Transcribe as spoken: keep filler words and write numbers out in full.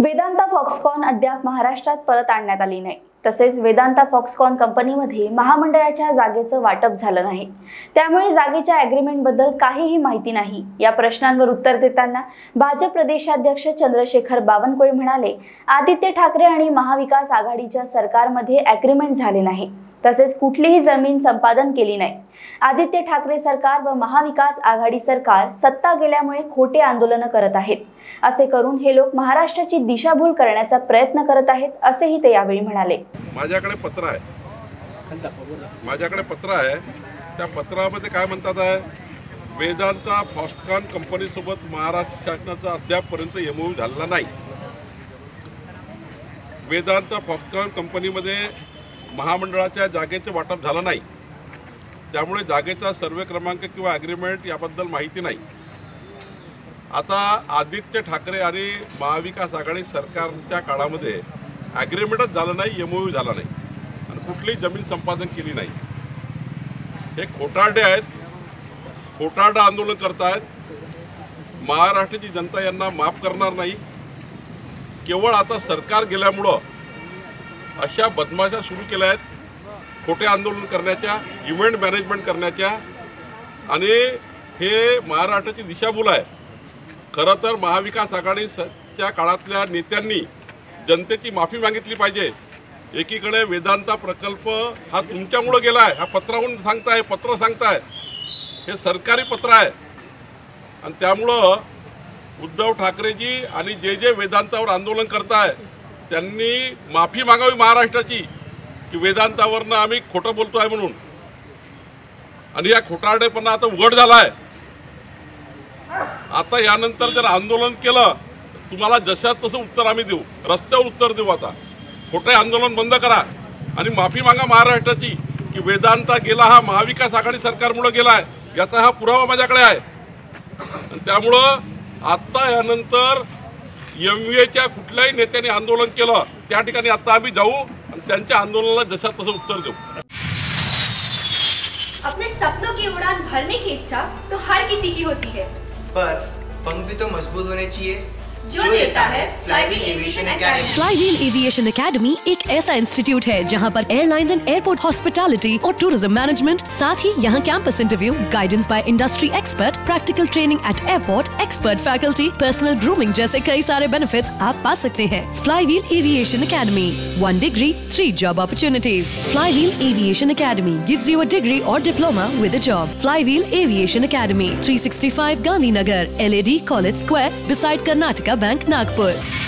Vedanta Foxconn अद्याप महाराष्ट्रात परत आणण्यात आली नाही। तसेच वेदांता फॉक्सकॉन कंपनीमध्ये महामंडळाच्या जागेचं वाटप झालं नाही, त्यामुळे जागेच्या ॲग्रीमेंट बद्दल काहीही माहिती नाही। या प्रश्नांवर उत्तर देताना भाजप प्रदेशाध्यक्ष चंद्रशेखर बावनकुळे म्हणाले, आदित्य ठाकरे आणि महाविकास आघाडीच्या सरकारमध्ये ॲग्रीमेंट झाले नाही, तसेच कुठलीही जमीन संपादन केली नाही। आदित्य ठाकरे सरकार व महाविकास आघाडी सरकार सत्ता गेल्यामुळे खोटे आंदोलन करत आहेत। असे करून हे लोक महाराष्ट्राची दिशाभूल करण्याचा प्रयत्न करत आहेत, असेही ते यावेळी म्हणाले। माझ्याकडे पत्र आहे माझ्याकडे पत्र आहे त्या पत्रामध्ये काय म्हणतात आहे, वेदांता फॉक्सकॉन कंपनी सोबत महाराष्ट्र शासनाचा अद्यापपर्यंत एमओयू झालेला नाही। वेदांता फॉक्सकॉन कंपनीमध्ये महामंडळाच्या जागेचे वाटप झालं नाही, त्यामुळे जागेचा सर्वे क्रमांक किंवा ॲग्रीमेंट याबद्दल माहिती नाही। आता आदित्य ठाकरे आणि महाविकास आघाडी सरकारच्या काळामध्ये ॲग्रीमेंटच झालं नाही, एमओयू झाला नाही आणि कुठलीही जमीन संपादन केली नाही। हे खोटारडे आहेत, खोटारडं आंदोलन करतायत। महाराष्ट्राची जनता यांना माफ करणार नाही। केवळ आता सरकार गेल्यामुळं अशा बदमाशा सुरू केल्या आहेत, खोटे आंदोलन करण्याच्या, इव्हेंट मॅनेजमेंट करण्याच्या, आणि हे महाराष्ट्राची दिशाभूल आहे। खरं तर महाविकास आघाडीच्या काळातल्या नेत्यांनी जनतेची माफी मागितली पाहिजे। एकीकडे वेदांता प्रकल्प हा तुमच्यामुळे गेला आहे, हा पत्रावरून सांगताय, पत्र सांगताय, हे सरकारी पत्र आहे, आणि त्यामुळं उद्धव ठाकरेजी आणि जे जे वेदांतावर आंदोलन करताय त्यांनी माफी मागावी महाराष्ट्राची, की वेदांतावरनं आम्ही खोटं बोलतो आहे म्हणून। आणि या खोटारडेपणा आता उघड झाला आहे। आता यानंतर जर आंदोलन केलं तुम्हाला जशा तसं उत्तर आम्ही देऊ, रस्त्यावर उत्तर देऊ। आता खोटे आंदोलन बंद करा आणि माफी मागा महाराष्ट्राची, की वेदांता गेला हा महाविकास आघाडी सरकारमुळे गेला आहे, याचा हा पुरावा माझ्याकडे आहे। आणि त्यामुळं आत्ता यानंतर एम व्ही एच्या कुठल्याही नेत्याने आंदोलन केलं त्या ठिकाणी आता आम्ही जाऊ आणि त्यांच्या आंदोलनाला जशा तसं उत्तर देऊ। अपने सपनों की उड़ान भरने की इच्छा तो हर किसी की होती है, पर पंख भी तो मजबूत होने चाहिए, जो देता है flywheel aviation academy. Flywheel aviation academy एक ऐसा इंस्टीट्यूट है जहां पर एयरलाइंस एंड एयरपोर्ट हॉस्पिटैलिटी और टूरिज्म मैनेजमेंट, साथ ही यहां campus interview, guidance by industry expert, practical training at airport, expert faculty, personal grooming जैसे कई सारे बेनिफिट्स आप पा सकते हैं। Flywheel aviation academy, one degree three job opportunities. Flywheel aviation academy gives you a degree और diploma with a job. Flywheel aviation academy, three sixty five Gandhinagar, L A D college square, beside Karnataka bank, Nagpur.